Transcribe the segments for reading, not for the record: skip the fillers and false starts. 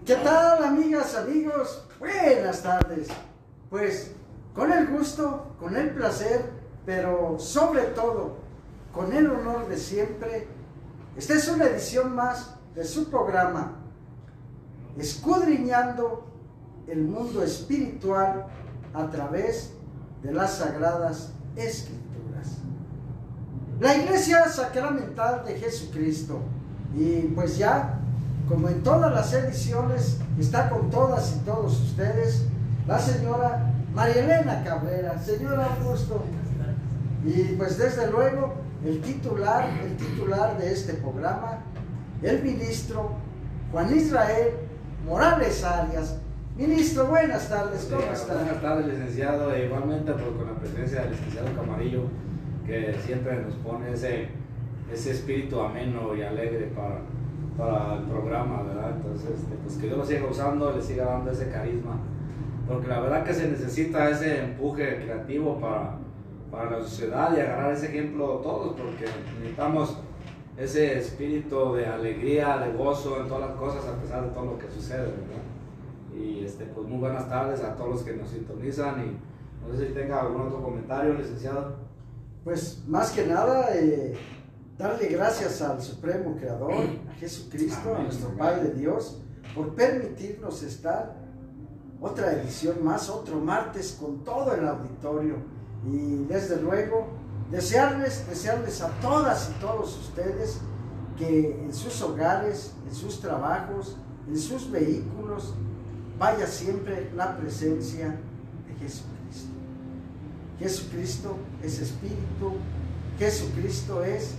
¿Qué tal, amigas, amigos? Buenas tardes. Pues con el gusto, con el placer, pero sobre todo con el honor de siempre, esta es una edición más de su programa, Escudriñando el mundo espiritual a través de las Sagradas Escrituras. La Iglesia Sacramental de Jesucristo. Y pues ya, como en todas las ediciones, está con todas y todos ustedes la señora María Elena Cabrera. Señora, un gusto. Y pues desde luego el titular de este programa, el ministro Juan Israel Morales Arias. Ministro, buenas tardes, ¿cómo está? Buenas tardes, licenciado, e igualmente pues, con la presencia del licenciado Camarillo, que siempre nos pone ese espíritu ameno y alegre para el programa, ¿verdad? Entonces, pues que Dios lo siga usando, le siga dando ese carisma, porque la verdad que se necesita ese empuje creativo para la sociedad y agarrar ese ejemplo todos, porque necesitamos ese espíritu de alegría, de gozo en todas las cosas a pesar de todo lo que sucede, ¿verdad? Y pues muy buenas tardes a todos los que nos sintonizan y no sé si tenga algún otro comentario, licenciado. Pues más que nada, darle gracias al Supremo Creador, a Jesucristo, amén, a nuestro Padre Dios, por permitirnos estar otra edición más, otro martes con todo el auditorio. Y desde luego, desearles a todas y todos ustedes que en sus hogares, en sus trabajos, en sus vehículos, vaya siempre la presencia de Jesucristo. Jesucristo es espíritu, Jesucristo es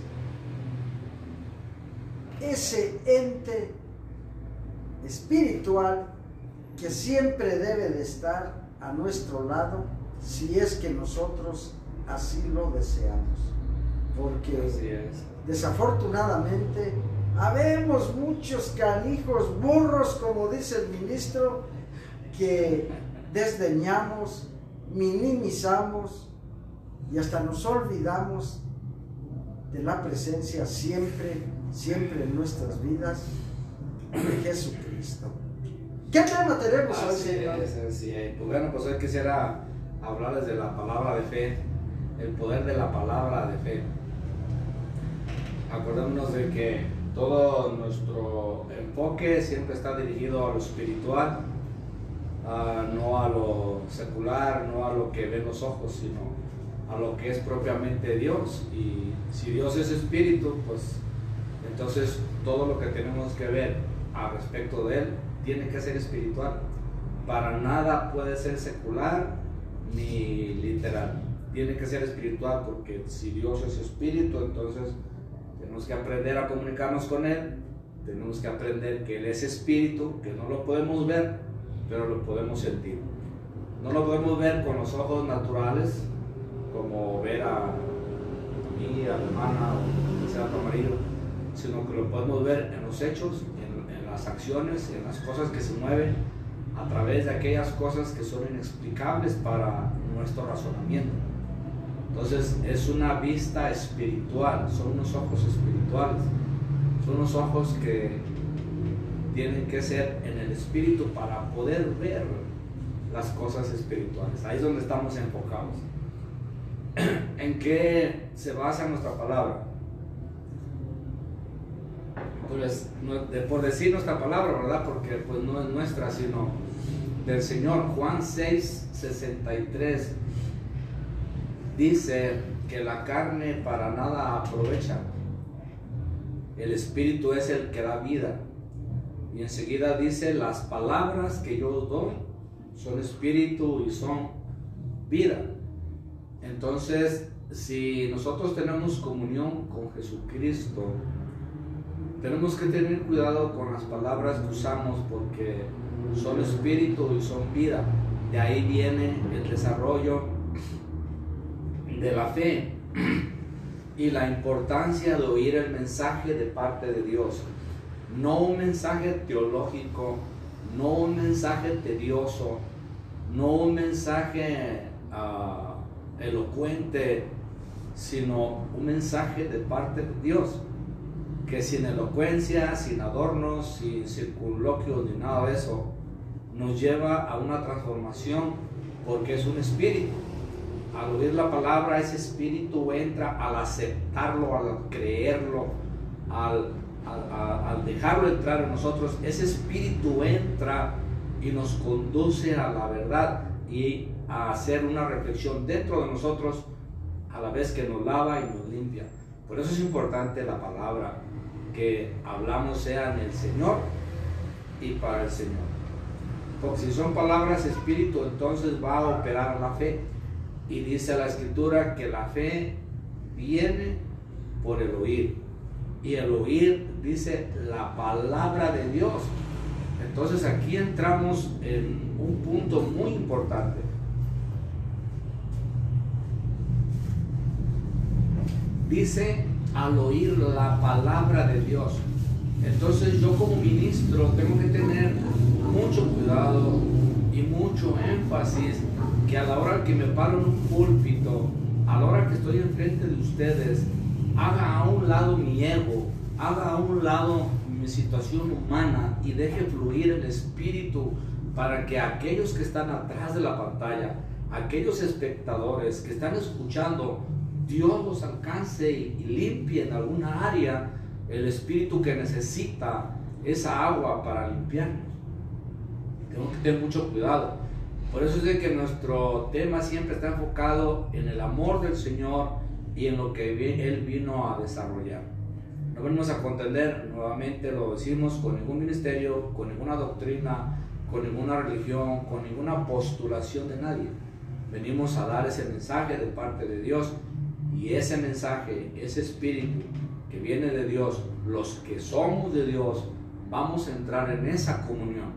ese ente espiritual que siempre debe de estar a nuestro lado si es que nosotros así lo deseamos. Porque desafortunadamente habemos muchos canijos burros, como dice el ministro, que desdeñamos, minimizamos y hasta nos olvidamos de la presencia siempre en nuestras vidas de Jesucristo. ¿Qué tema tenemos hoy, señor? Sí. Pues bueno, pues hoy quisiera hablarles de la palabra de fe, el poder de la palabra de fe. Acordémonos de que todo nuestro enfoque siempre está dirigido a lo espiritual, no a lo secular, no a lo que ven los ojos, sino a lo que es propiamente Dios. Y si Dios es espíritu, pues entonces todo lo que tenemos que ver al respecto de Él tiene que ser espiritual. Para nada puede ser secular ni literal, tiene que ser espiritual, porque si Dios es espíritu, entonces tenemos que aprender a comunicarnos con Él, tenemos que aprender que Él es espíritu, que no lo podemos ver, pero lo podemos sentir. No lo podemos ver con los ojos naturales, como ver a mí, a la hermana, o que sea tu marido, sino que lo podemos ver en los hechos, en las acciones, en las cosas que se mueven, a través de aquellas cosas que son inexplicables para nuestro razonamiento. Entonces es una vista espiritual, son unos ojos espirituales, son unos ojos que tienen que ser en el espíritu para poder ver las cosas espirituales. Ahí es donde estamos enfocados. ¿En qué se basa nuestra palabra? Pues por decir nuestra palabra, ¿verdad? Porque pues no es nuestra, sino del Señor. Juan 6:63 dice que la carne para nada aprovecha, el espíritu es el que da vida. Y enseguida dice: las palabras que yo os doy son espíritu y son vida. Entonces, si nosotros tenemos comunión con Jesucristo, tenemos que tener cuidado con las palabras que usamos, porque son espíritu y son vida. De ahí viene el desarrollo de la fe y la importancia de oír el mensaje de parte de Dios. No un mensaje teológico, no un mensaje tedioso, no un mensaje elocuente, sino un mensaje de parte de Dios, que sin elocuencia, sin adornos, sin circunloquios ni nada de eso, nos lleva a una transformación, porque es un espíritu. Al oír la palabra, ese espíritu entra al aceptarlo, al creerlo, al dejarlo entrar en nosotros. Ese espíritu entra y nos conduce a la verdad y a hacer una reflexión dentro de nosotros, a la vez que nos lava y nos limpia. Por eso es importante la palabra que hablamos sea en el Señor y para el Señor. Porque si son palabras espíritu, entonces va a operar la fe. Y dice la Escritura que la fe viene por el oír. Y el oír, dice, la palabra de Dios. Entonces aquí entramos en un punto muy importante. Dice, al oír la palabra de Dios. Entonces yo como ministro tengo que tener mucho cuidado y mucho énfasis, que a la hora que me paro en un púlpito, a la hora que estoy enfrente de ustedes, haga a un lado mi ego, haga a un lado mi situación humana y deje fluir el espíritu, para que aquellos que están atrás de la pantalla, aquellos espectadores que están escuchando, Dios los alcance y limpie en alguna área el espíritu que necesita esa agua para limpiarnos. Tenemos que tener mucho cuidado. Por eso es de que nuestro tema siempre está enfocado en el amor del Señor y en lo que Él vino a desarrollar. No venimos a contender, nuevamente lo decimos, con ningún ministerio, con ninguna doctrina, con ninguna religión, con ninguna postulación de nadie. Venimos a dar ese mensaje de parte de Dios, y ese mensaje, ese espíritu que viene de Dios, los que somos de Dios, vamos a entrar en esa comunión.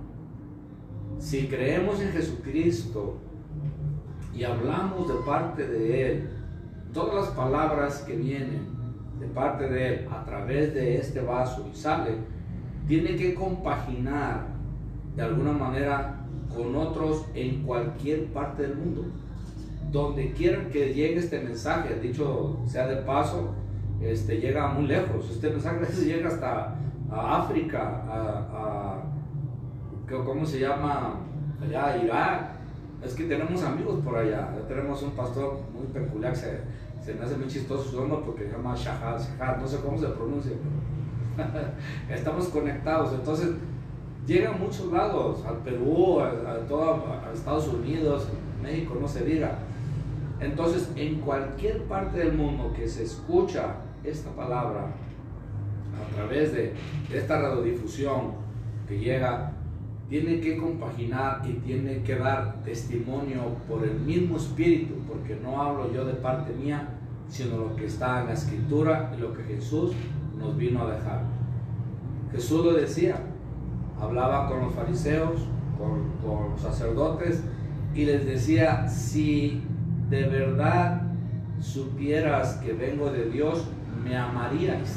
Si creemos en Jesucristo y hablamos de parte de Él, todas las palabras que vienen de parte de Él a través de este vaso y sale, tiene que compaginar de alguna manera con otros en cualquier parte del mundo. Donde quiera que llegue este mensaje, dicho sea de paso, llega muy lejos. Este mensaje a veces llega hasta a África, ¿cómo se llama? Allá, Irak. Es que tenemos amigos por allá. Tenemos un pastor muy peculiar, se me hace muy chistoso su nombre porque se llama Shahar, no sé cómo se pronuncia, pero estamos conectados. Entonces, llega a muchos lados, al Perú, a Estados Unidos, México, no se diga. Entonces, en cualquier parte del mundo que se escucha esta palabra a través de esta radiodifusión que llega, tiene que compaginar y tiene que dar testimonio por el mismo espíritu, porque no hablo yo de parte mía, sino lo que está en la Escritura y lo que Jesús nos vino a dejar. Jesús lo decía, hablaba con los fariseos, con los sacerdotes, y les decía: si de verdad supieras que vengo de Dios, me amaríais.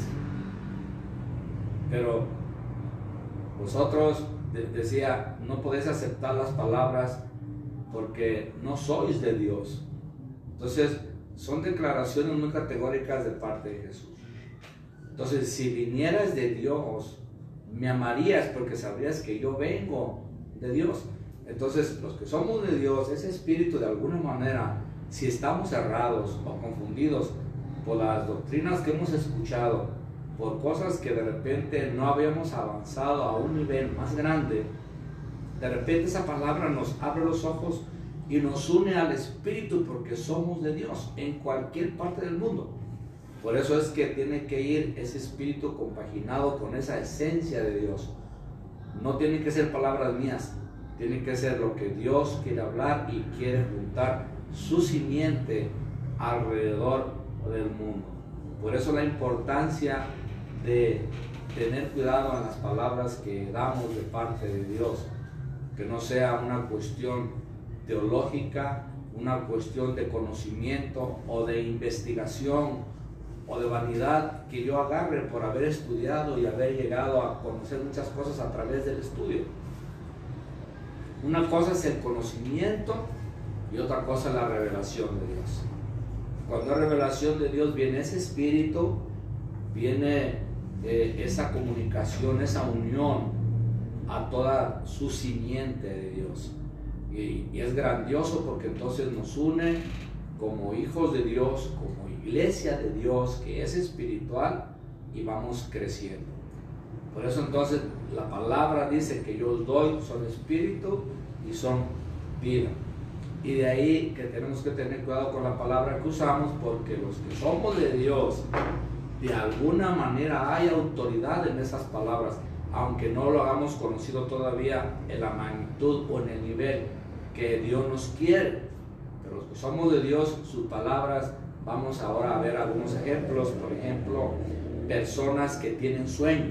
Pero vosotros, decía, no podéis aceptar las palabras porque no sois de Dios. Entonces, son declaraciones muy categóricas de parte de Jesús. Entonces, si vinieras de Dios, me amarías porque sabrías que yo vengo de Dios. Entonces, los que somos de Dios, ese espíritu de alguna manera, si estamos errados o confundidos por las doctrinas que hemos escuchado, por cosas que de repente no habíamos avanzado a un nivel más grande, de repente esa palabra nos abre los ojos y nos une al espíritu, porque somos de Dios en cualquier parte del mundo. Por eso es que tiene que ir ese espíritu compaginado con esa esencia de Dios. No tienen que ser palabras mías, tiene que ser lo que Dios quiere hablar y quiere juntar su simiente alrededor del mundo. Por eso la importancia de tener cuidado en las palabras que damos de parte de Dios, que no sea una cuestión teológica, una cuestión de conocimiento o de investigación o de vanidad que yo agarre por haber estudiado y haber llegado a conocer muchas cosas a través del estudio. Una cosa es el conocimiento y otra cosa es la revelación de Dios. Cuando hay revelación de Dios, viene ese espíritu, viene esa comunicación, esa unión a toda su simiente de Dios. Y es grandioso porque entonces nos une como hijos de Dios, como iglesia de Dios que es espiritual, y vamos creciendo. Por eso entonces la palabra dice que yo os doy, son espíritu y son vida. Y de ahí que tenemos que tener cuidado con la palabra que usamos, porque los que somos de Dios, de alguna manera hay autoridad en esas palabras, aunque no lo hagamos conocido todavía en la magnitud o en el nivel que Dios nos quiere. Pero los que somos de Dios, sus palabras, vamos ahora a ver algunos ejemplos. Por ejemplo, personas que tienen sueños.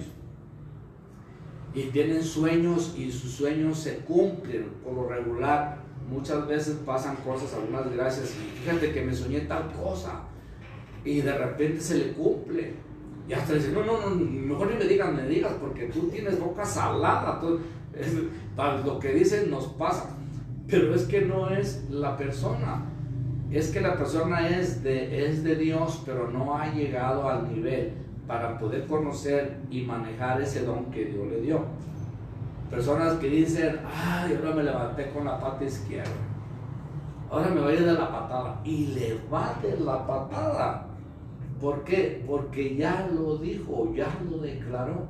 Y tienen sueños y sus sueños se cumplen por lo regular. Muchas veces pasan cosas, algunas gracias, y fíjate que me soñé tal cosa, y de repente se le cumple. Y hasta dice, no, mejor ni me digas, porque tú tienes boca salada. Lo que dicen nos pasa. Pero es que no es la persona. Es que la persona es de Dios, pero no ha llegado al nivel para poder conocer y manejar ese don que Dios le dio. Personas que dicen, ay, ahora me levanté con la pata izquierda, ahora me voy a ir de la patada, y le va de la patada. ¿Por qué? Porque ya lo dijo, ya lo declaró.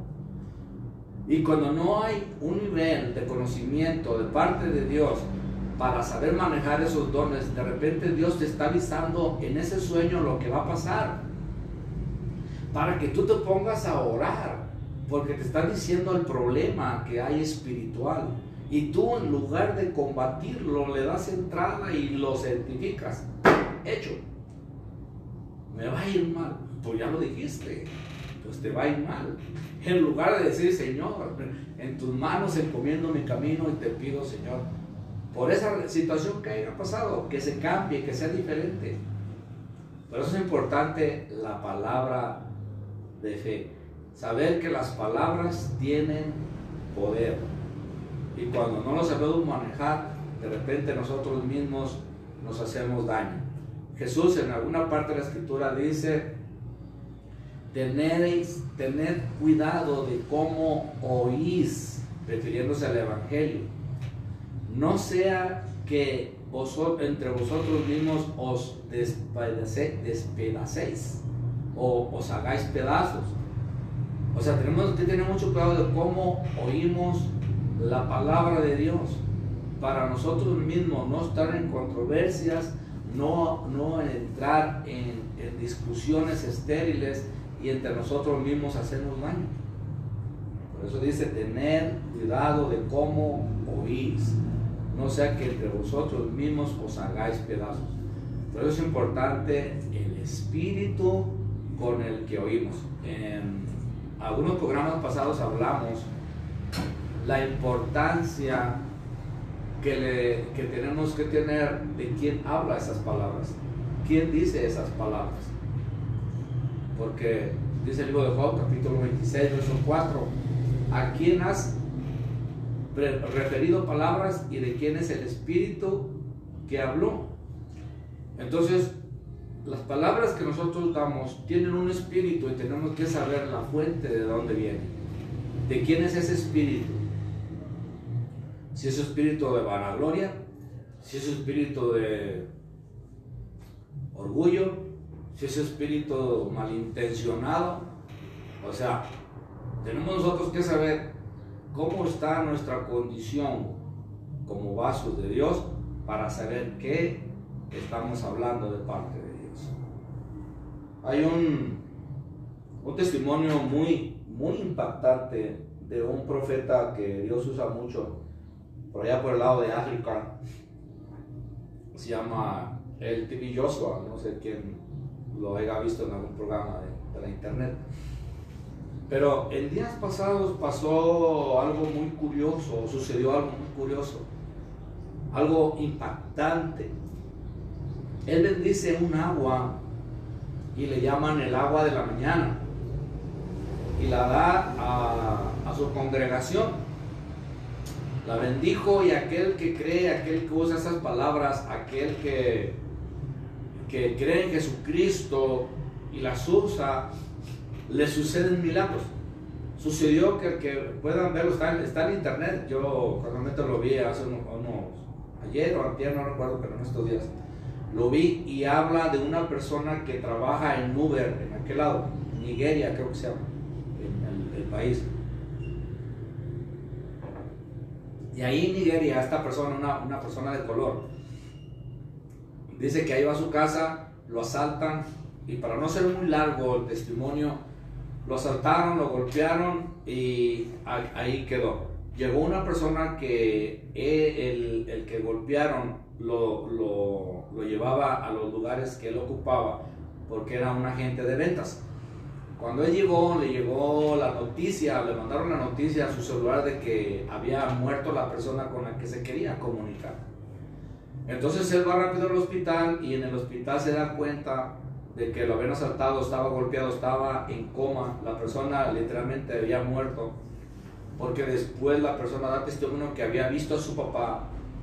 Y cuando no hay un nivel de conocimiento de parte de Dios para saber manejar esos dones, de repente Dios te está avisando en ese sueño lo que va a pasar, para que tú te pongas a orar, porque te está diciendo el problema que hay espiritual, y tú en lugar de combatirlo le das entrada y lo certificas. Hecho, me va a ir mal. Pues ya lo dijiste, pues te va a ir mal. En lugar de decir, Señor, en tus manos encomiendo mi camino y te pido, Señor, por esa situación que haya pasado, que se cambie, que sea diferente. Por eso es importante la palabra de fe. Saber que las palabras tienen poder. Y cuando no lo sabemos manejar, de repente nosotros mismos nos hacemos daño. Jesús en alguna parte de la Escritura dice, tened cuidado de cómo oís, refiriéndose al Evangelio. No sea que entre vosotros mismos os despedacéis o os hagáis pedazos. O sea, tenemos que tener mucho cuidado de cómo oímos la palabra de Dios, para nosotros mismos no estar en controversias, no entrar en discusiones estériles y entre nosotros mismos hacernos daño. Por eso dice, tener cuidado de cómo oís, no sea que entre vosotros mismos os hagáis pedazos. Por eso es importante el espíritu con el que oímos. En algunos programas pasados hablamos la importancia que tenemos que tener de quién habla esas palabras, quién dice esas palabras. Porque dice el libro de Job, capítulo 26, verso 4, ¿a quién has referido palabras y de quién es el espíritu que habló? Entonces, las palabras que nosotros damos tienen un espíritu y tenemos que saber la fuente de dónde viene, de quién es ese espíritu. Si es espíritu de vanagloria, si es espíritu de orgullo, si es espíritu malintencionado. O sea, tenemos nosotros que saber cómo está nuestra condición como vasos de Dios para saber qué estamos hablando de parte de Dios. Hay un testimonio muy impactante de un profeta que Dios usa mucho por allá por el lado de África. Se llama el TV Joshua, no sé quién lo haya visto en algún programa de la internet. Pero en días pasados pasó algo muy curioso, sucedió algo muy curioso, algo impactante. Él bendice un agua y le llaman el agua de la mañana y la da a su congregación. La bendijo, y aquel que cree, aquel que usa esas palabras, aquel que cree en Jesucristo y las usa, le suceden milagros. Sucedió que puedan verlo, está en internet. Yo casualmente lo vi hace ayer o antier, no recuerdo, pero en estos días lo vi, y habla de una persona que trabaja en Uber, en aquel lado, Nigeria creo que se llama, el país. Y ahí en Nigeria, esta persona, una persona de color, dice que ahí va a su casa, lo asaltan, y para no ser muy largo el testimonio, lo asaltaron, lo golpearon y ahí quedó. Llegó una persona que el que golpearon lo llevaba a los lugares que él ocupaba, porque era un agente de ventas. Cuando él llegó, le llegó la noticia, le mandaron la noticia a su celular de que había muerto la persona con la que se quería comunicar. Entonces él va rápido al hospital, y en el hospital se da cuenta de que lo habían asaltado, estaba golpeado, estaba en coma, la persona literalmente había muerto, porque después la persona da testimonio que había visto a su papá,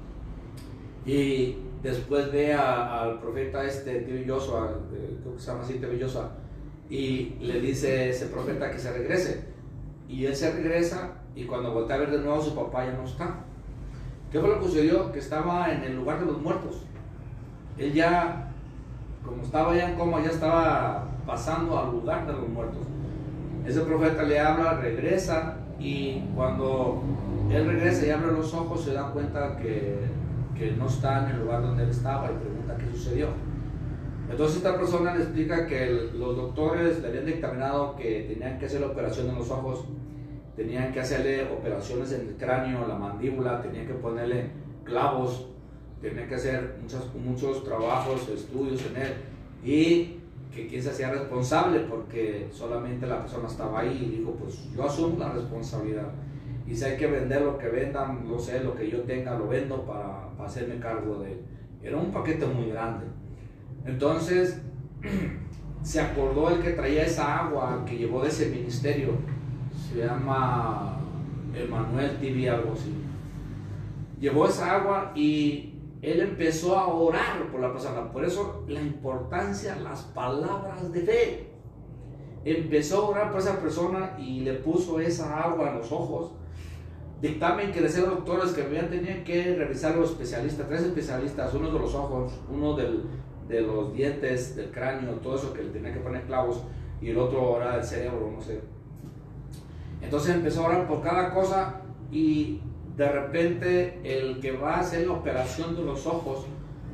y después ve al profeta T.B. Joshua, creo que se llama así, T.B. Joshua, y le dice ese profeta que se regrese, y él se regresa, y cuando voltea a ver de nuevo a su papá ya no está. ¿Qué fue lo que sucedió? Que estaba en el lugar de los muertos. Él ya, como estaba ya en coma, ya estaba pasando al lugar de los muertos. Ese profeta le habla, regresa, y cuando él regresa y abre los ojos, se da cuenta que no está en el lugar donde él estaba, y pregunta qué sucedió. Entonces esta persona le explica que los doctores le habían dictaminado que tenían que hacer la operación en los ojos, tenían que hacerle operaciones en el cráneo, la mandíbula, tenían que ponerle clavos, tenían que hacer muchos trabajos, estudios en él, y que quien se hacía responsable, porque solamente la persona estaba ahí, y dijo, pues yo asumo la responsabilidad, y si hay que vender lo que vendan, lo sé, lo que yo tenga lo vendo para hacerme cargo de él. Era un paquete muy grande. Entonces se acordó el que traía esa agua que llevó de ese ministerio, se llama Emanuel TV, algo así. Llevó esa agua y él empezó a orar por la persona. Por eso la importancia, las palabras de fe. Empezó a orar por esa persona y le puso esa agua en los ojos. Dictamen que decían los doctores que tenían que revisar los especialistas, 3 especialistas, uno de los ojos, uno de los dientes, del cráneo, todo eso que le tenía que poner clavos, y el otro era del cerebro, no sé. Entonces empezó a orar por cada cosa, y de repente el que va a hacer la operación de los ojos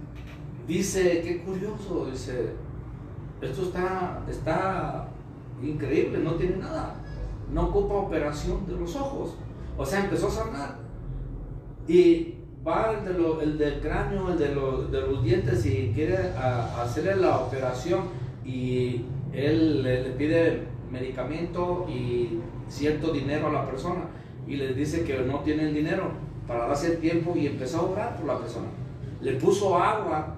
dice, qué curioso, dice, esto está increíble, no tiene nada, no ocupa operación de los ojos. O sea, empezó a sanar, y va el del cráneo, el de los dientes, y quiere hacerle la operación, y él le pide medicamento y cierto dinero a la persona, y les dice que no tienen dinero para darse el tiempo, y empezó a orar por la persona. Le puso agua,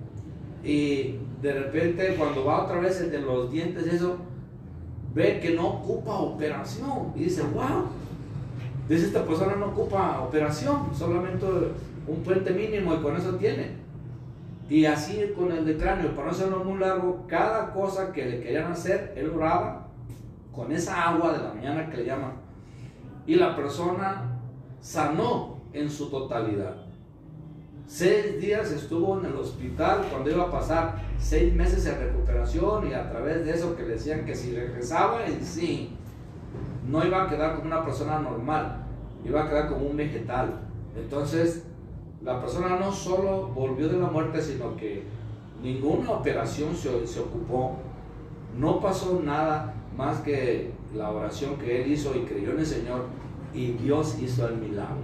y de repente cuando va otra vez el de los dientes, eso, ve que no ocupa operación, y dice, wow, dice, esta persona no ocupa operación, solamente un puente mínimo, y con eso tiene. Y así con el de cráneo, para no hacerlo muy largo, cada cosa que le querían hacer, él oraba con esa agua de la mañana que le llaman, y la persona sanó en su totalidad. 6 días estuvo en el hospital, cuando iba a pasar 6 meses de recuperación, y a través de eso que le decían que si regresaba en sí, no iba a quedar como una persona normal, iba a quedar como un vegetal. Entonces la persona no solo volvió de la muerte, sino que ninguna operación se ocupó, no pasó nada más que la oración que él hizo y creyó en el Señor, y Dios hizo el milagro.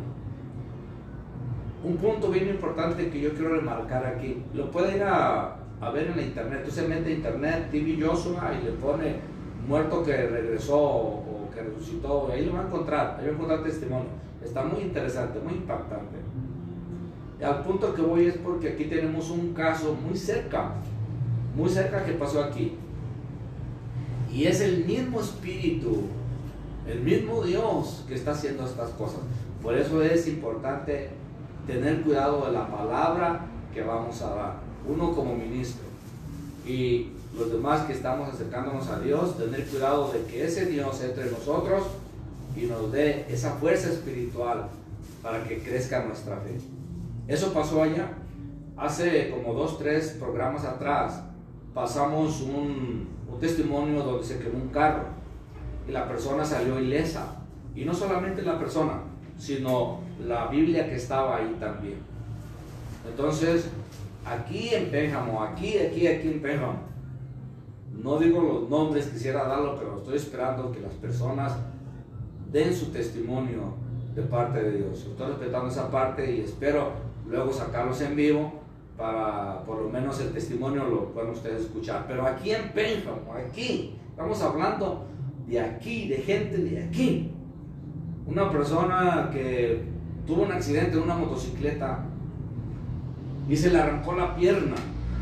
Un punto bien importante que yo quiero remarcar aquí, lo puede ir a ver en la internet. Usted mete internet T.B. Joshua y le pone muerto que regresó o que resucitó, ahí lo va a encontrar, ahí va a encontrar testimonio. Está muy interesante, muy impactante. Y al punto que voy es porque aquí tenemos un caso muy cerca que pasó aquí, y es el mismo Espíritu, el mismo Dios que está haciendo estas cosas. Por eso es importante tener cuidado de la palabra que vamos a dar, uno como ministro. Y los demás que estamos acercándonos a Dios, tener cuidado de que ese Dios entre en nosotros y nos dé esa fuerza espiritual para que crezca nuestra fe. Eso pasó allá. Hace como 2, 3 programas atrás pasamos un testimonio donde se quemó un carro y la persona salió ilesa. Y no solamente la persona, sino la Biblia que estaba ahí también. Entonces, aquí en Pénjamo, aquí en Pénjamo, no digo los nombres, quisiera darlo, pero estoy esperando que las personas den su testimonio de parte de Dios. Estoy respetando esa parte y espero luego sacarlos en vivo para por lo menos el testimonio lo puedan ustedes escuchar. Pero aquí en Pénjamo, aquí, estamos hablando de aquí, de gente de aquí. Una persona que tuvo un accidente en una motocicleta y se le arrancó la pierna.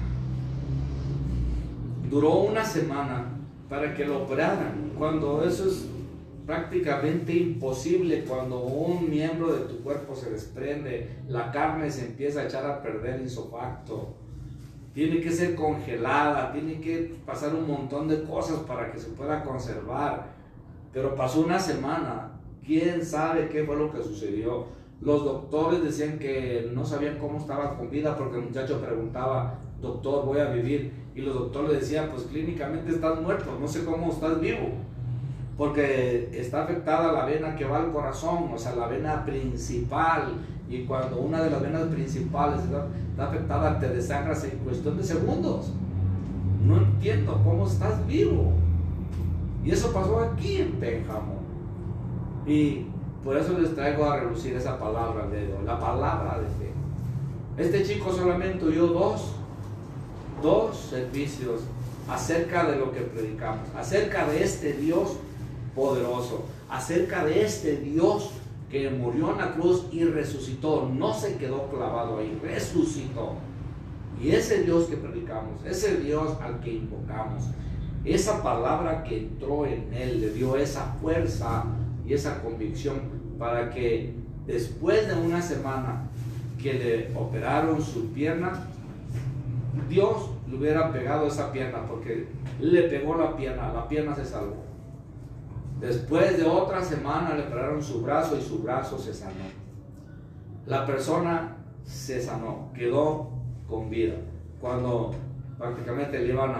Duró una semana para que lo operaran, cuando eso es prácticamente imposible. Cuando un miembro de tu cuerpo se desprende, la carne se empieza a echar a perder insofacto, tiene que ser congelada, tiene que pasar un montón de cosas para que se pueda conservar. Pero pasó una semana, quién sabe qué fue lo que sucedió. Los doctores decían que no sabían cómo estaba con vida, porque el muchacho preguntaba: doctor, voy a vivir, y los doctores le decían: pues clínicamente estás muerto, no sé cómo estás vivo, porque está afectada la vena que va al corazón, o sea, la vena principal, y cuando una de las venas principales está afectada, te desangras en cuestión de segundos. No entiendo cómo estás vivo. Y eso pasó aquí en Pénjamo, y por eso les traigo a relucir esa palabra de Dios, la palabra de fe. Este chico solamente oyó dos servicios acerca de lo que predicamos, acerca de este Dios poderoso, acerca de este Dios que murió en la cruz y resucitó. No se quedó clavado ahí, resucitó. Y ese Dios que predicamos, ese Dios al que invocamos, esa palabra que entró en él, le dio esa fuerza y esa convicción para que después de una semana que le operaron su pierna, Dios le hubiera pegado esa pierna, porque le pegó la pierna se salvó. Después de otra semana le operaron su brazo y su brazo se sanó. La persona se sanó, quedó con vida. Cuando prácticamente le iban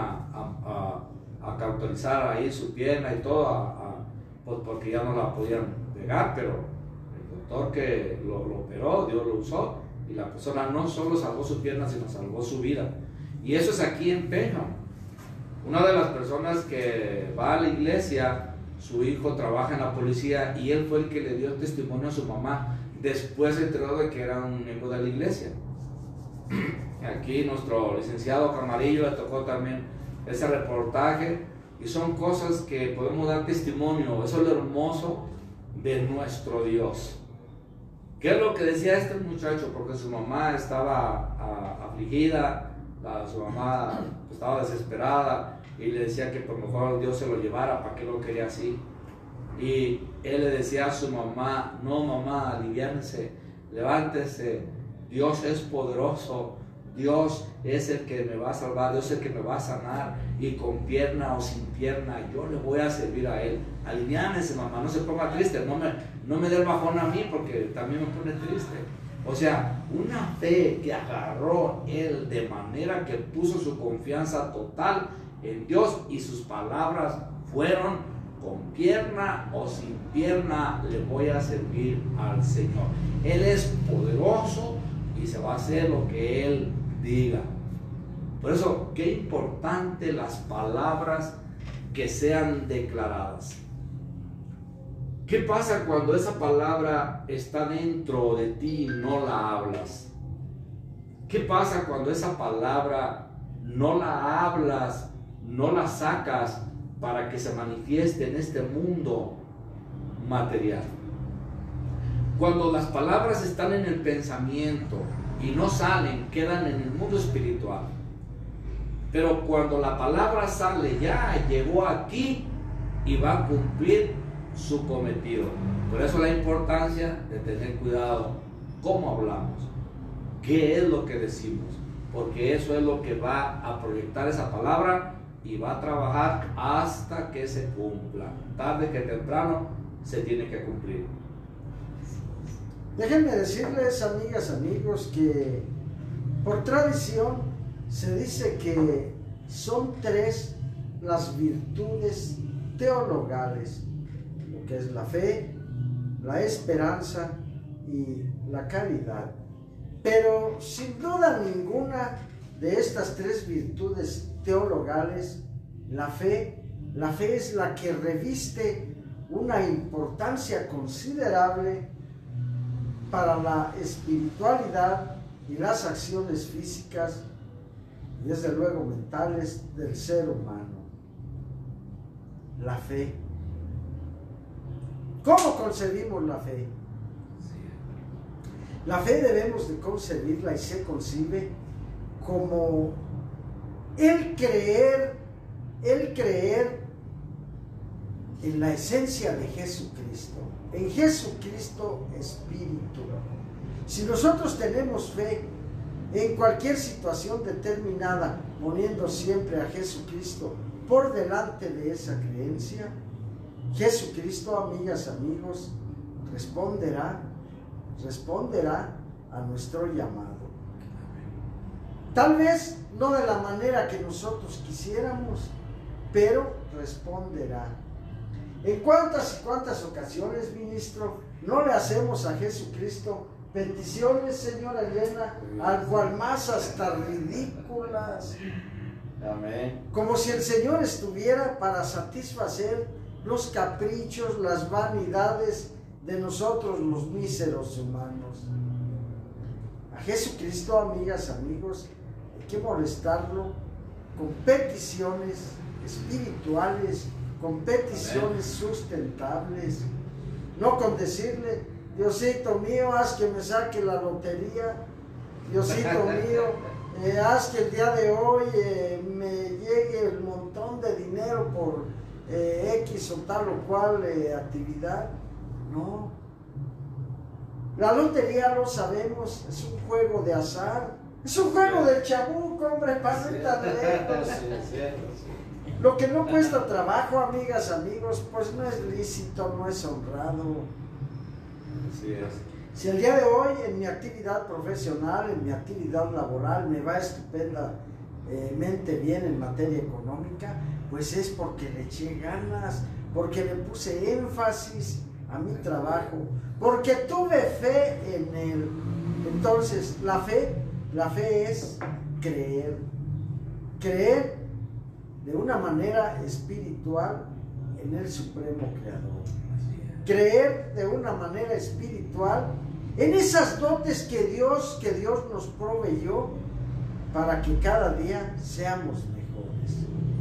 a cauterizar ahí su pierna y todo, pues porque ya no la podían pegar, pero el doctor que lo operó, Dios lo usó, y la persona no solo salvó su pierna, sino salvó su vida. Y eso es aquí en Pénjamo. Una de las personas que va a la iglesia, su hijo trabaja en la policía, y él fue el que le dio testimonio a su mamá. Después se enteró de que era un miembro de la iglesia. Aquí nuestro licenciado Camarillo le tocó también ese reportaje, y son cosas que podemos dar testimonio. Eso es lo hermoso de nuestro Dios. ¿Qué es lo que decía este muchacho? Porque su mamá estaba afligida, su mamá estaba desesperada, y le decía que por mejor Dios se lo llevara, para qué lo quería así. Y él le decía a su mamá: no, mamá, aliviánese, levántese, Dios es poderoso, Dios es el que me va a salvar, Dios es el que me va a sanar, y con pierna o sin pierna yo le voy a servir a él. Aliviánese, mamá, no se ponga triste, no me dé el bajón a mí, porque también me pone triste. O sea, una fe que agarró él de manera que puso su confianza total en Dios, y sus palabras fueron: con pierna o sin pierna le voy a servir al Señor. Él es poderoso y se va a hacer lo que Él diga. Por eso, qué importante las palabras que sean declaradas. ¿Qué pasa cuando esa palabra está dentro de ti y no la hablas? ¿Qué pasa cuando esa palabra no la hablas, no la sacas para que se manifieste en este mundo material? Cuando las palabras están en el pensamiento y no salen, quedan en el mundo espiritual. Pero cuando la palabra sale, ya llegó aquí y va a cumplir su cometido. Por eso la importancia de tener cuidado cómo hablamos, qué es lo que decimos, porque eso es lo que va a proyectar esa palabra y va a trabajar hasta que se cumpla. Tarde que temprano se tiene que cumplir. Déjenme decirles, amigas, amigos, que por tradición se dice que son 3 las virtudes teologales, lo que es la fe, la esperanza y la caridad. Pero sin duda ninguna de estas 3 virtudes teologales, la fe es la que reviste una importancia considerable para la espiritualidad y las acciones físicas y desde luego mentales del ser humano. La fe. ¿Cómo concebimos la fe? La fe debemos de concebirla y se concibe como el creer en la esencia de Jesucristo, en Jesucristo Espíritu. Si nosotros tenemos fe en cualquier situación determinada, poniendo siempre a Jesucristo por delante de esa creencia, Jesucristo, amigas, amigos, responderá a nuestro llamado. Tal vez no de la manera que nosotros quisiéramos, pero responderá. ¿En cuántas y cuántas ocasiones, ministro, no le hacemos a Jesucristo peticiones, señora Elena, al cual más hasta ridículas? Amén. Como si el Señor estuviera para satisfacer los caprichos, las vanidades de nosotros los míseros humanos. A Jesucristo, amigas, amigos, hay que molestarlo con peticiones espirituales, con peticiones sustentables, no con decirle: Diosito mío, haz que me saque la lotería, Diosito mío, haz que el día de hoy me llegue el montón de dinero por X o tal o cual actividad. No. La lotería, lo sabemos, es un juego de azar, es un juego del chabuco, hombre, para no estar lejos. Lo que no cuesta trabajo, amigas, amigos, pues no es lícito, no es honrado. Así es. Si el día de hoy en mi actividad profesional, en mi actividad laboral me va estupendamente bien en materia económica, pues es porque le eché ganas, porque le puse énfasis a mi trabajo, porque tuve fe en él. Entonces, la fe es creer de una manera espiritual en el Supremo Creador, creer de una manera espiritual en esas dotes que Dios nos proveyó para que cada día seamos mejores.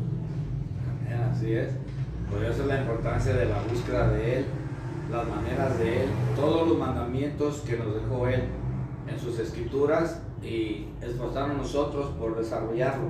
Así es. Por eso es la importancia de la búsqueda de Él, las maneras de Él, todos los mandamientos que nos dejó Él en sus escrituras y esforzarnos nosotros por desarrollarlo.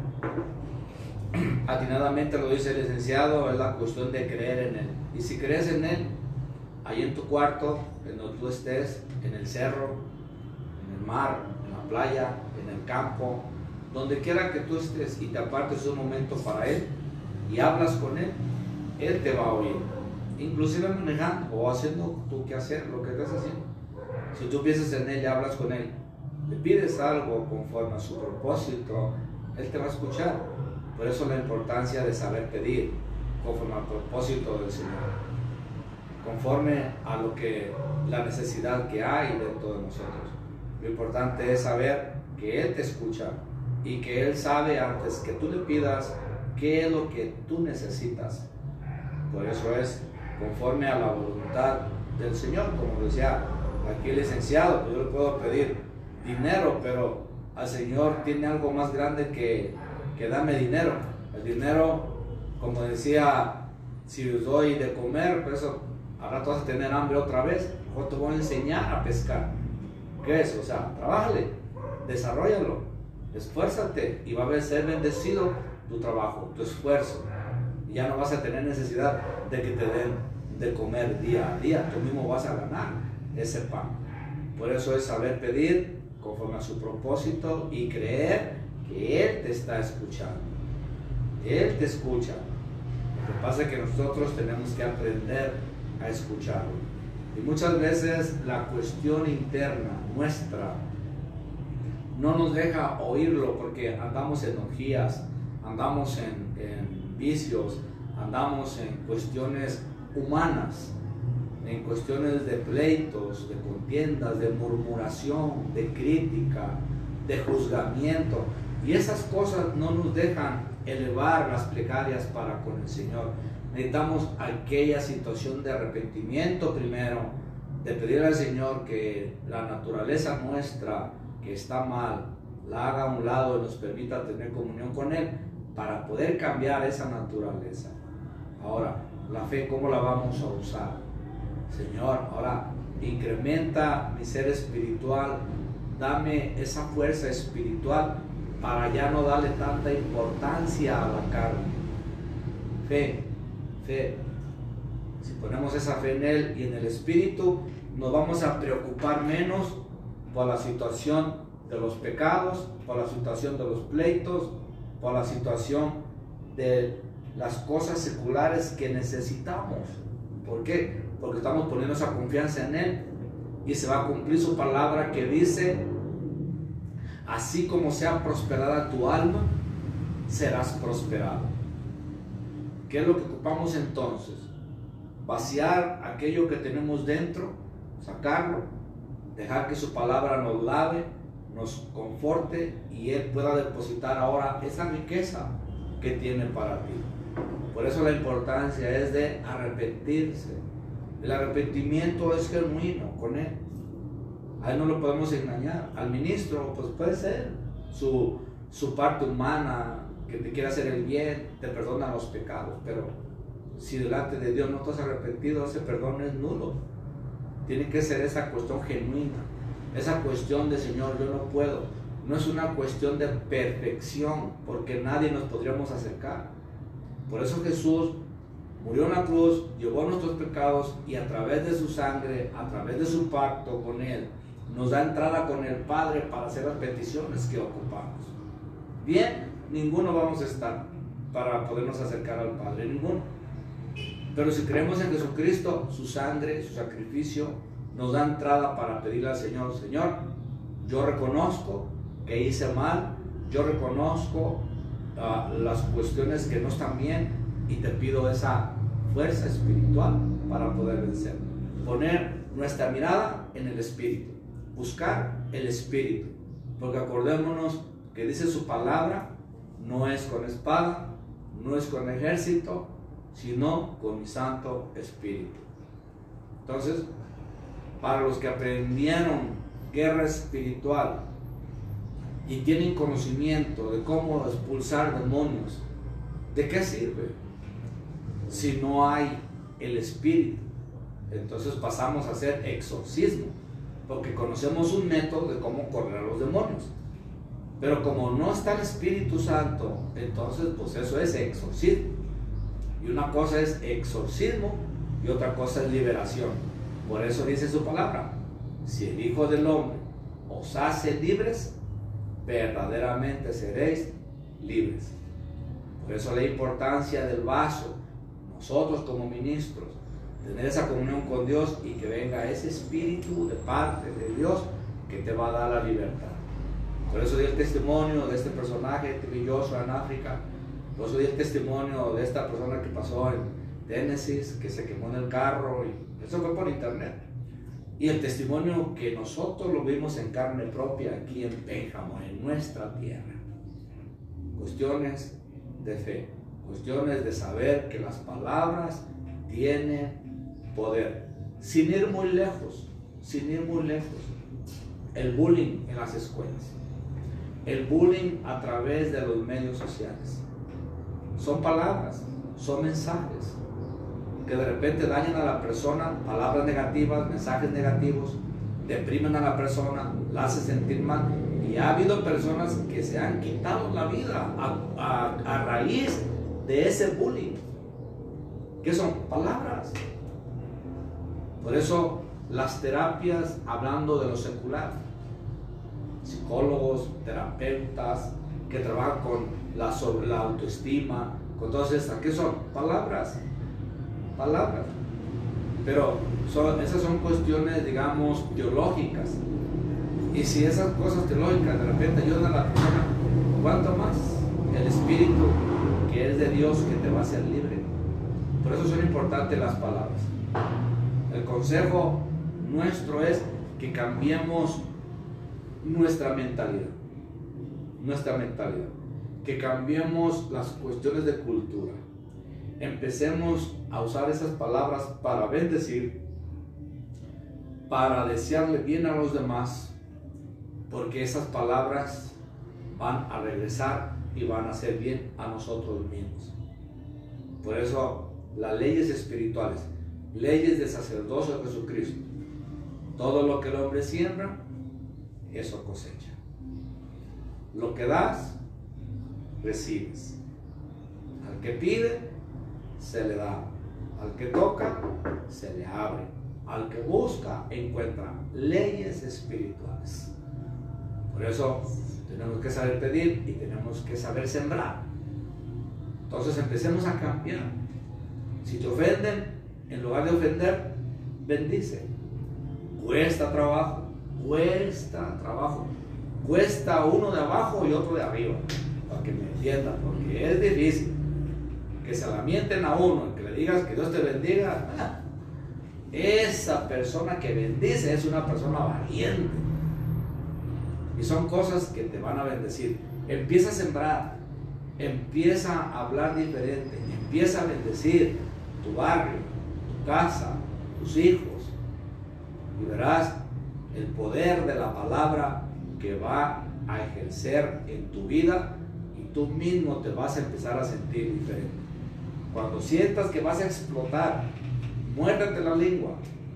Atinadamente lo dice el licenciado, es la cuestión de creer en Él. Y si crees en Él, ahí en tu cuarto, en donde tú estés, en el cerro, en el mar, en la playa, en el campo, donde quiera que tú estés y te apartes un momento para Él y hablas con Él, Él te va a oír. Inclusive manejando o haciendo tu quehacer, lo que estés haciendo. Si tú piensas en Él y hablas con Él, le pides algo conforme a su propósito, Él te va a escuchar. Por eso la importancia de saber pedir conforme al propósito del Señor, conforme a lo que la necesidad que hay dentro de nosotros. Lo importante es saber que Él te escucha y que Él sabe antes que tú le pidas qué es lo que tú necesitas. Por eso es conforme a la voluntad del Señor, como decía aquí el licenciado. Yo le puedo pedir dinero, pero al Señor tiene algo más grande que dame dinero. El dinero, como decía, si os doy de comer, pues eso, al rato vas a tener hambre otra vez. Mejor te voy a enseñar a pescar. ¿Qué es? O sea, trabájale, desarrollalo, esfuérzate y va a ser bendecido tu trabajo, tu esfuerzo. Y ya no vas a tener necesidad de que te den de comer día a día. Tú mismo vas a ganar ese pan. Por eso es saber pedir conforme a su propósito y creer que Él te está escuchando. Él te escucha. Lo que pasa es que nosotros tenemos que aprender a escucharlo. Y muchas veces la cuestión interna nuestra no nos deja oírlo porque andamos en orgías, andamos en vicios, andamos en cuestiones humanas, en cuestiones de pleitos, de contiendas, de murmuración, de crítica, de juzgamiento. Y esas cosas no nos dejan elevar las plegarias para con el Señor. Necesitamos aquella situación de arrepentimiento primero, de pedirle al Señor que la naturaleza nuestra que está mal la haga a un lado y nos permita tener comunión con Él para poder cambiar esa naturaleza. Ahora, la fe, ¿cómo la vamos a usar? Señor, ahora incrementa mi ser espiritual, dame esa fuerza espiritual para ya no darle tanta importancia a la carne. Fe. Si ponemos esa fe en Él y en el Espíritu, nos vamos a preocupar menos por la situación de los pecados, por la situación de los pleitos, por la situación de las cosas seculares que necesitamos. ¿Por qué? Porque estamos poniendo esa confianza en Él y se va a cumplir su palabra que dice: así como sea prosperada tu alma, serás prosperado. ¿Qué es lo que ocupamos entonces? Vaciar aquello que tenemos dentro, sacarlo, dejar que su palabra nos lave, nos conforte y Él pueda depositar ahora esa riqueza que tiene para ti. Por eso la importancia es de arrepentirse. El arrepentimiento es genuino con Él. A Él no lo podemos engañar. Al ministro, pues puede ser su parte humana, que te quiere hacer el bien, te perdona los pecados, pero si delante de Dios no te has arrepentido, ese perdón es nulo. Tiene que ser esa cuestión genuina, esa cuestión de Señor, yo no puedo. No es una cuestión de perfección, porque nadie nos podríamos acercar. Por eso Jesús murió en la cruz, llevó nuestros pecados y a través de su sangre, a través de su pacto con Él, nos da entrada con el Padre para hacer las peticiones que ocupamos. Bien, ninguno vamos a estar para podernos acercar al Padre, ninguno. Pero si creemos en Jesucristo, su sangre, su sacrificio, nos da entrada para pedirle al Señor: Señor, yo reconozco que hice mal, yo reconozco las cuestiones que no están bien y te pido esa fuerza espiritual para poder vencer. Poner nuestra mirada en el Espíritu, buscar el Espíritu, porque acordémonos que dice su palabra: no es con espada, no es con ejército, sino con mi Santo Espíritu. Entonces, para los que aprendieron guerra espiritual y tienen conocimiento de cómo expulsar demonios, ¿de qué sirve si no hay el Espíritu? Entonces pasamos a hacer exorcismo, porque conocemos un método de cómo correr a los demonios. Pero como no está el Espíritu Santo, entonces pues eso es exorcismo. Y una cosa es exorcismo y otra cosa es liberación. Por eso dice su palabra: si el Hijo del Hombre os hace libres, verdaderamente seréis libres. Por eso la importancia del vaso, nosotros como ministros, tener esa comunión con Dios y que venga ese Espíritu de parte de Dios que te va a dar la libertad. Por eso di el testimonio de este personaje brilloso en África. Por eso di el testimonio de esta persona que pasó en Tennessee, que se quemó en el carro, y eso fue por internet. Y el testimonio que nosotros lo vimos en carne propia aquí en Pénjamo, en nuestra tierra. Cuestiones de fe, cuestiones de saber que las palabras tienen poder. Sin ir muy lejos, el bullying en las escuelas, el bullying a través de los medios sociales. Son palabras, son mensajes que de repente dañan a la persona, palabras negativas, mensajes negativos, deprimen a la persona, la hacen sentir mal. Y ha habido personas que se han quitado la vida a raíz de ese bullying. ¿Qué son? Palabras. Por eso las terapias, hablando de lo secular, psicólogos, terapeutas, que trabajan con sobre la autoestima, con todas estas. ¿Qué son? Palabras. Palabras. Pero esas son cuestiones, digamos, teológicas. Y si esas cosas teológicas de repente ayudan a la persona, ¿cuánto más el Espíritu que es de Dios que te va a hacer libre? Por eso son importantes las palabras. El consejo nuestro es que cambiemos nuestra mentalidad. Nuestra mentalidad. Que cambiemos las cuestiones de cultura. Empecemos a usar esas palabras para bendecir, para desearle bien a los demás, porque esas palabras van a regresar y van a hacer bien a nosotros mismos. Por eso las leyes espirituales, leyes de sacerdocio de Jesucristo, todo lo que el hombre siembra, eso cosecha. Lo que das, recibes. Al que pide, se le da. Al que toca, se le abre. Al que busca, encuentra. Leyes espirituales. Por eso tenemos que saber pedir y tenemos que saber sembrar. Entonces empecemos a cambiar. Si te ofenden, en lugar de ofender, bendice. Cuesta trabajo. Cuesta trabajo. Cuesta uno de abajo y otro de arriba, para que me entiendan, porque es difícil que se lamenten a uno, que le digas que Dios te bendiga. Esa persona que bendice es una persona valiente, y son cosas que te van a bendecir. Empieza a sembrar, empieza a hablar diferente, empieza a bendecir tu barrio, tu casa, tus hijos, y verás el poder de la palabra que va a ejercer en tu vida, y tú mismo te vas a empezar a sentir diferente. Cuando sientas que vas a explotar, muérdete la lengua,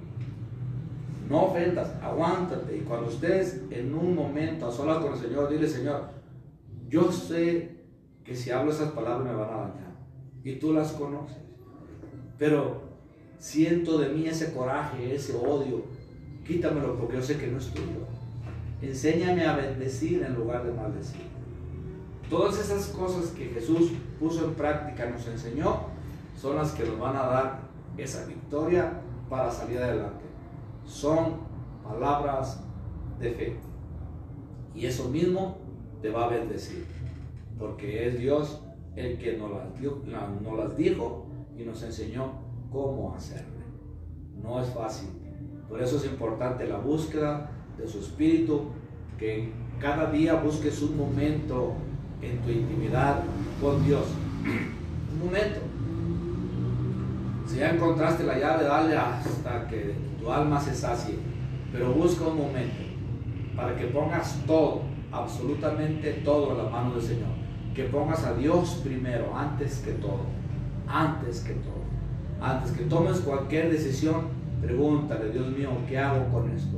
no ofendas, aguántate, y cuando estés en un momento a solas con el Señor, dile: Señor, yo sé que si hablo esas palabras me van a dañar, y tú las conoces, pero siento de mí ese coraje, ese odio, quítamelo porque yo sé que no es tuyo. Enséñame a bendecir en lugar de maldecir. Todas esas cosas que Jesús puso en práctica, nos enseñó, son las que nos van a dar esa victoria para salir adelante. Son palabras de fe. Y eso mismo te va a bendecir, porque es Dios el que nos las dijo y nos enseñó cómo hacerlo. No es fácil. Por eso es importante la búsqueda de su Espíritu, que cada día busques un momento en tu intimidad con Dios. Un momento. Si ya encontraste la llave, dale hasta que tu alma se sacie, pero busca un momento para que pongas todo, absolutamente todo en la mano del Señor, que pongas a Dios primero, antes que todo, antes que todo. Antes que tomes cualquier decisión, pregúntale: Dios mío, ¿qué hago con esto?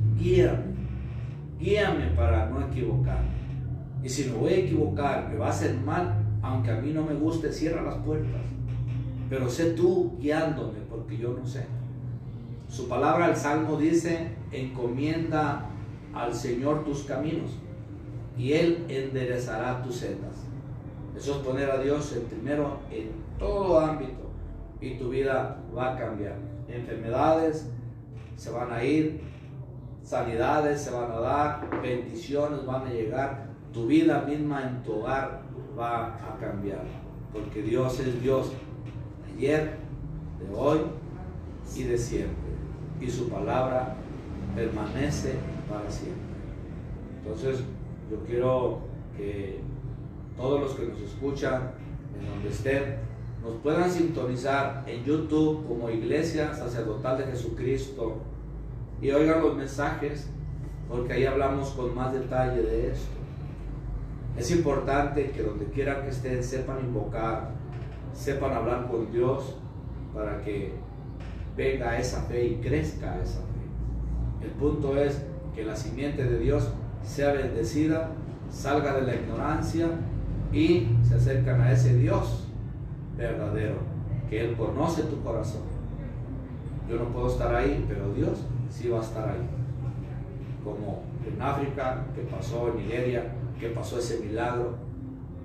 Guíame para no equivocarme. Y si me voy a equivocar, me va a hacer mal, aunque a mí no me guste, cierra las puertas. Pero sé tú guiándome, porque yo no sé. Su palabra, el Salmo dice: encomienda al Señor tus caminos, y Él enderezará tus sendas. Eso es poner a Dios en primero en todo ámbito, y tu vida va a cambiar. Enfermedades se van a ir, sanidades se van a dar, bendiciones van a llegar, tu vida misma en tu hogar va a cambiar, porque Dios es Dios ayer, de hoy y de siempre, y su palabra permanece para siempre. Entonces yo quiero que todos los que nos escuchan, en donde estén, nos puedan sintonizar en YouTube como Iglesia Sacerdotal de Jesucristo y oigan los mensajes, porque ahí hablamos con más detalle de esto. Es importante que donde quiera que estén sepan invocar, sepan hablar con Dios, para que venga esa fe y crezca esa fe. El punto es que la simiente de Dios sea bendecida, salga de la ignorancia y se acercan a ese Dios verdadero, que Él conoce tu corazón. Yo no puedo estar ahí, pero Dios sí va a estar ahí. Como en África, que pasó en Nigeria, que pasó ese milagro,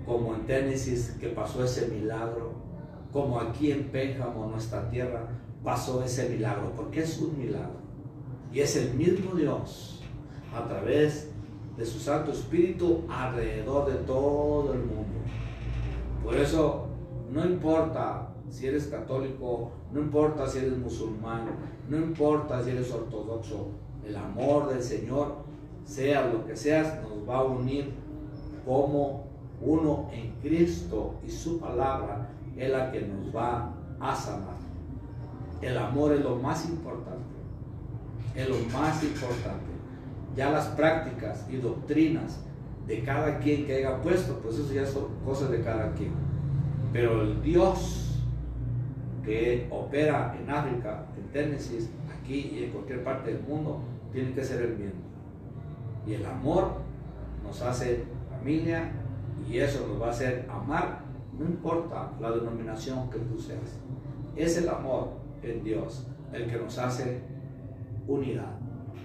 como en Tennessee que pasó ese milagro, como aquí en Pénjamo, nuestra tierra, pasó ese milagro, porque es un milagro. Y es el mismo Dios, a través de su Santo Espíritu, alrededor de todo el mundo. Por eso, no importa si eres católico, no importa si eres musulmán, no importa si eres ortodoxo, el amor del Señor, sea lo que seas, nos va a unir como uno en Cristo, y su palabra es la que nos va a sanar. El amor es lo más importante, es lo más importante. Ya las prácticas y doctrinas de cada quien que haya puesto, pues eso ya son cosas de cada quien. Pero el Dios que opera en África, en Tennessee, aquí y en cualquier parte del mundo, tiene que ser el mismo. Y el amor nos hace familia, y eso nos va a hacer amar, no importa la denominación que tú seas. Es el amor en Dios el que nos hace unidad.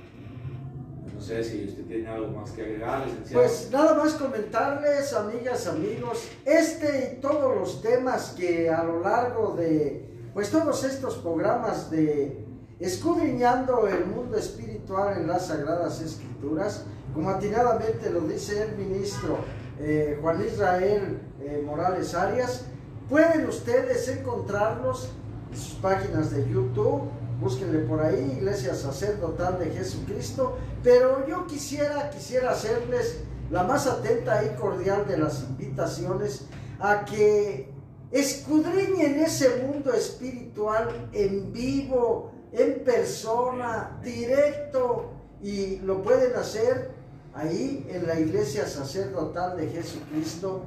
No sé si usted tiene algo más que agregar, licenciado. Pues nada más comentarles, amigas, amigos, este y todos los temas que a lo largo de, pues todos estos programas de escudriñando el mundo espiritual en las Sagradas Escrituras, como atinadamente lo dice el ministro Juan Israel Morales Arias, pueden ustedes encontrarlos en sus páginas de YouTube. Búsquenle por ahí, Iglesia Sacerdotal de Jesucristo. Pero yo quisiera hacerles la más atenta y cordial de las invitaciones a que escudriñen ese mundo espiritual en vivo, en persona, directo, y lo pueden hacer ahí en la Iglesia Sacerdotal de Jesucristo,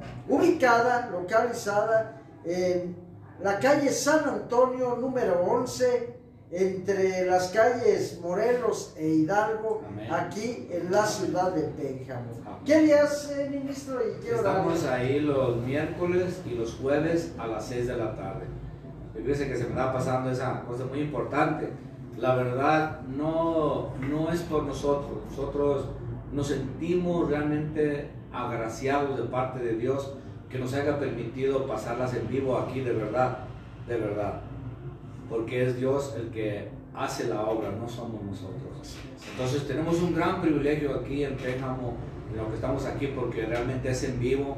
localizada en la calle San Antonio número 11, entre las calles Morelos e Hidalgo. Amén. Aquí en la ciudad de Pénjamo. ¿Qué días, ministro? ¿Y qué horario? Estamos ahí los miércoles y los jueves a las 6 de la tarde. Fíjese que se me está pasando esa cosa muy importante. La verdad no es por nosotros. Nosotros nos sentimos realmente agraciados de parte de Dios que nos haya permitido pasarlas en vivo aquí, de verdad, porque es Dios el que hace la obra, no somos nosotros. Entonces tenemos un gran privilegio aquí en Pénjamo, en lo que estamos aquí, porque realmente es en vivo.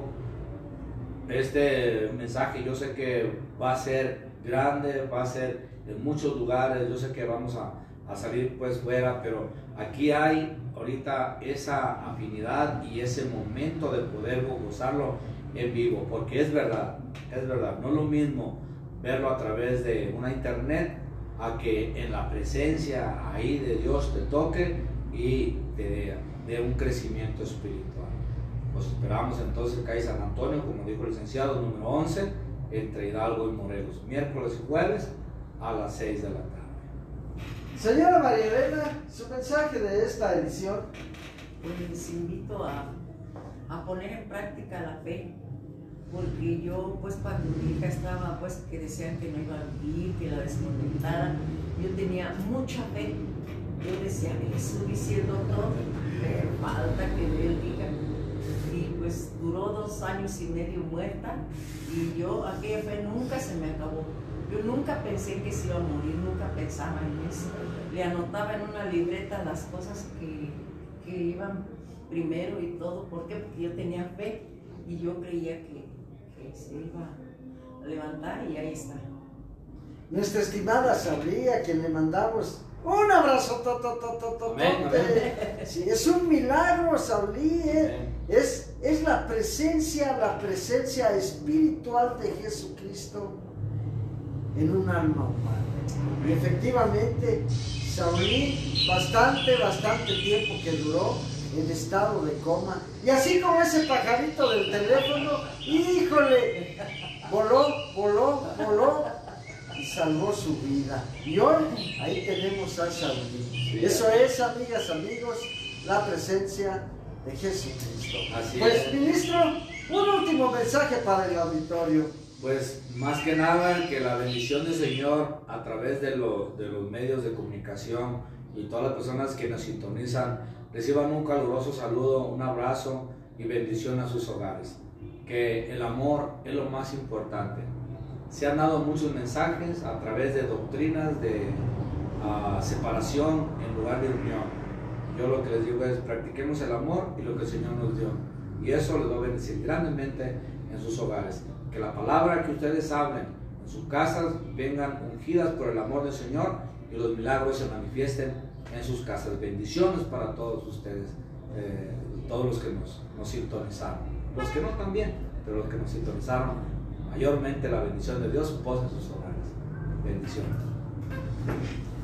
Este mensaje yo sé que va a ser grande, va a ser en muchos lugares, yo sé que vamos a salir pues fuera, pero aquí hay ahorita esa afinidad y ese momento de poder gozarlo en vivo, porque es verdad, no es lo mismo verlo a través de una internet a que en la presencia ahí de Dios te toque y te dé un crecimiento espiritual. Los esperamos entonces acá en San Antonio, como dijo el licenciado, número 11, entre Hidalgo y Morelos, miércoles y jueves a las 6 de la tarde. Señora María Elena, su mensaje de esta edición. Pues les invito a poner en práctica la fe, porque yo pues cuando mi hija estaba pues que decían que no iba a vivir, que la descontentaran, yo tenía mucha fe. Yo decía, Jesús diciendo todo, me falta que Él diga. Y pues duró 2 años y medio muerta, y yo aquella fe nunca se me acabó. Yo nunca pensé que se iba a morir, nunca pensaba en eso. Le anotaba en una libreta las cosas que iban primero y todo. ¿Por qué? Porque yo tenía fe y yo creía que se iba a levantar, y ahí está. Nuestra estimada Saulí, a quien le mandamos un abrazo. Sí, es un milagro, Saulí. Es la presencia espiritual de Jesucristo en un alma humana. Y efectivamente, Saulí, bastante tiempo que duró en estado de coma. Y así como ese pajarito del teléfono, híjole, voló y salvó su vida. Y hoy ahí tenemos a Saulí. Sí, eso es, amigas, amigos, la presencia de Jesucristo. Así pues, es. Ministro, un último mensaje para el auditorio. Pues más que nada que la bendición del Señor a través de los medios de comunicación y todas las personas que nos sintonizan reciban un caluroso saludo, un abrazo y bendición a sus hogares. que el amor es lo más importante. Se han dado muchos mensajes a través de doctrinas de separación en lugar de unión. Yo lo que les digo es: practiquemos el amor y lo que el Señor nos dio, y eso les va a bendecir grandemente en sus hogares. Que la palabra que ustedes hablen en sus casas vengan ungidas por el amor del Señor, y los milagros se manifiesten en sus casas. Bendiciones para todos ustedes, todos los que nos sintonizaron, los que no también, pero los que nos sintonizaron, mayormente la bendición de Dios posa en sus hogares. Bendiciones.